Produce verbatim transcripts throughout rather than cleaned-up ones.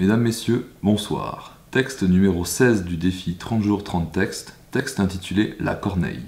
Mesdames, Messieurs, bonsoir. Texte numéro seize du défi trente jours trente textes, texte intitulé La corneille.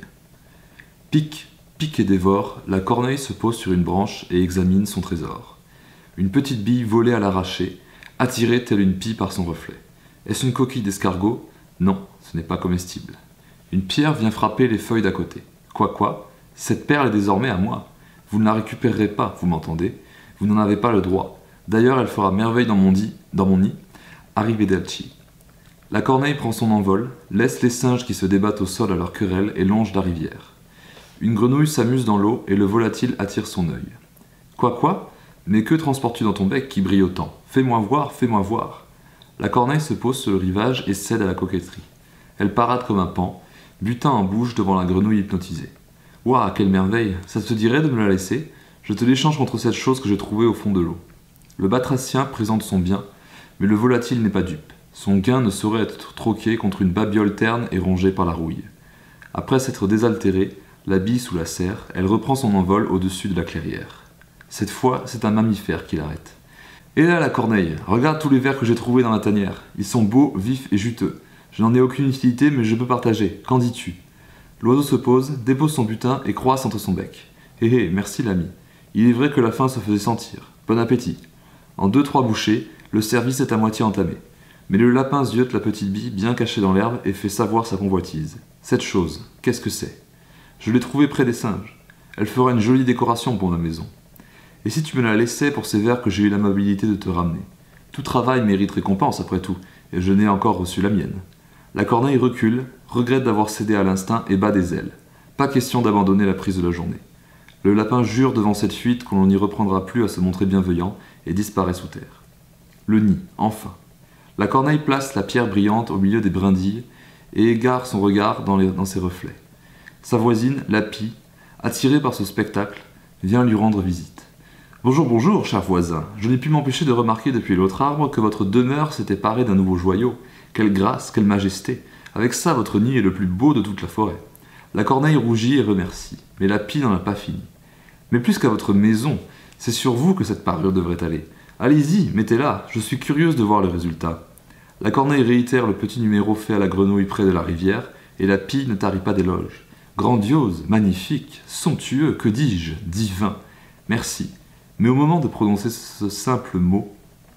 Pique, pique et dévore, la corneille se pose sur une branche et examine son trésor. Une petite bille volée à l'arraché, attirée telle une pie par son reflet. Est-ce une coquille d'escargot? Non, ce n'est pas comestible. Une pierre vient frapper les feuilles d'à côté. Quoi quoi? Cette perle est désormais à moi. Vous ne la récupérerez pas, vous m'entendez? Vous n'en avez pas le droit. D'ailleurs, elle fera merveille dans mon, dit, dans mon nid. Arrivederci. La corneille prend son envol, laisse les singes qui se débattent au sol à leur querelle et longe la rivière. Une grenouille s'amuse dans l'eau et le volatile attire son œil. Quoi quoi? Mais que transportes-tu dans ton bec qui brille autant? Fais-moi voir, fais-moi voir. La corneille se pose sur le rivage et cède à la coquetterie. Elle parade comme un paon, butin en bouche devant la grenouille hypnotisée. Ouah, quelle merveille! Ça te dirait de me la laisser? Je te l'échange contre cette chose que j'ai trouvée au fond de l'eau. Le batracien présente son bien, mais le volatile n'est pas dupe. Son gain ne saurait être troqué contre une babiole terne et rongée par la rouille. Après s'être désaltérée, la bille sous la serre, elle reprend son envol au-dessus de la clairière. Cette fois, c'est un mammifère qui l'arrête. Et là, la corneille, regarde tous les vers que j'ai trouvés dans la tanière. Ils sont beaux, vifs et juteux. Je n'en ai aucune utilité, mais je peux partager. Qu'en dis-tu? L'oiseau se pose, dépose son butin et croisse entre son bec. Hé hé, merci l'ami. Il est vrai que la faim se faisait sentir. Bon appétit. En deux trois bouchées, le service est à moitié entamé. Mais le lapin ziote la petite bille bien cachée dans l'herbe et fait savoir sa convoitise. Cette chose, qu'est-ce que c'est? Je l'ai trouvée près des singes. Elle fera une jolie décoration pour ma maison. Et si tu me la laissais pour ces vers que j'ai eu l'amabilité de te ramener? Tout travail mérite récompense après tout, et je n'ai encore reçu la mienne. La corneille recule, regrette d'avoir cédé à l'instinct et bat des ailes. Pas question d'abandonner la prise de la journée. Le lapin jure devant cette fuite qu'on n'y reprendra plus à se montrer bienveillant et disparaît sous terre. Le nid, enfin. La corneille place la pierre brillante au milieu des brindilles et égare son regard dans, les, dans ses reflets. Sa voisine, la pie, attirée par ce spectacle, vient lui rendre visite. Bonjour, bonjour, cher voisin. Je n'ai pu m'empêcher de remarquer depuis l'autre arbre que votre demeure s'était parée d'un nouveau joyau. Quelle grâce, quelle majesté. Avec ça, votre nid est le plus beau de toute la forêt. La corneille rougit et remercie, mais la pie n'en a pas fini. Mais plus qu'à votre maison, c'est sur vous que cette parure devrait aller. Allez-y, mettez-la, je suis curieuse de voir le résultat. La corneille réitère le petit numéro fait à la grenouille près de la rivière, et la pie ne tarit pas d'éloges. Grandiose, magnifique, somptueux, que dis-je, divin. Merci. Mais au moment de prononcer ce simple mot,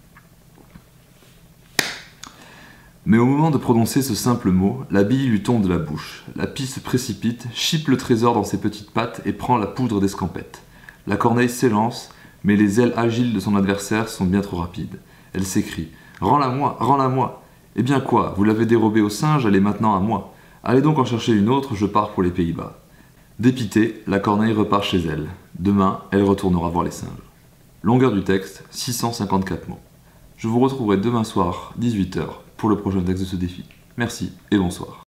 Mais au moment de prononcer ce simple mot, la bille lui tombe de la bouche. La pie se précipite, chipe le trésor dans ses petites pattes et prend la poudre d'escampette. La corneille s'élance, mais les ailes agiles de son adversaire sont bien trop rapides. Elle s'écrie « Rends-la moi, rends-la moi !» Eh bien quoi, vous l'avez dérobée au singe, elle est maintenant à moi. Allez donc en chercher une autre, je pars pour les Pays-Bas. Dépitée, la corneille repart chez elle. Demain, elle retournera voir les singes. Longueur du texte, six cent cinquante-quatre mots. Je vous retrouverai demain soir, dix-huit heures, pour le prochain texte de ce défi. Merci et bonsoir.